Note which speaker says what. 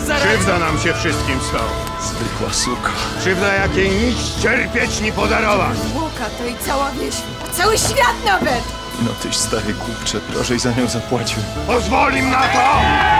Speaker 1: zaraz...
Speaker 2: Krzywda nam się wszystkim stała.
Speaker 3: Zwykła suka.
Speaker 2: Krzywda, jakiej nic cierpieć ni podarować.
Speaker 1: Łuka to i cała wieś, cały świat nawet!
Speaker 3: No tyś, stary kupcze, drożej za nią zapłacił.
Speaker 2: Pozwolim na to!